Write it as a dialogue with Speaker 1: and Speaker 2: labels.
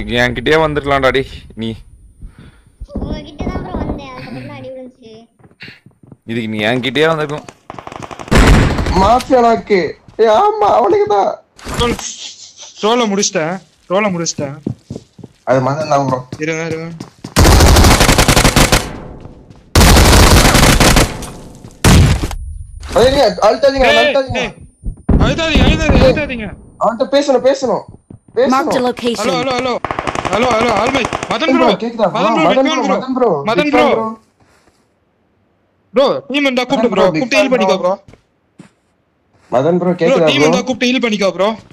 Speaker 1: இதுக்கு என்கிட்டயே வந்துடலாம்டா டேய் நீ.
Speaker 2: உங்ககிட்ட தான் ப்ரோ வந்தேன். அதுக்கப்புறம் அடி விழுந்துச்சு.
Speaker 1: இதுக்கு நீ என்கிட்டயே வந்துடலாம்.
Speaker 3: மாஃபியானாக்கு ஆமா அவனுக்கு தான்.
Speaker 4: ரோல முடிச்சிட்டேன்.
Speaker 3: அது மதன் தான் ப்ரோ.
Speaker 4: இருங்க.
Speaker 3: அதே அழுத்தாதீங்க. அவன்கிட்ட பேசணும்.
Speaker 5: Marked a location.
Speaker 4: Hello all my Madan bro
Speaker 3: கேக்குதா?
Speaker 4: மதன் ப்ரோ டீம் வந்தா கூப்பிடு ப்ரோ. கூப்பிட்டு ஹீல் பண்ணிக்கோ ப்ரோ.
Speaker 3: மதன் ப்ரோ கேக்குதா ப்ரோ?
Speaker 4: டீம் வந்தா கூப்பிட்டு ஹீல் பண்ணிக்கோ ப்ரோ.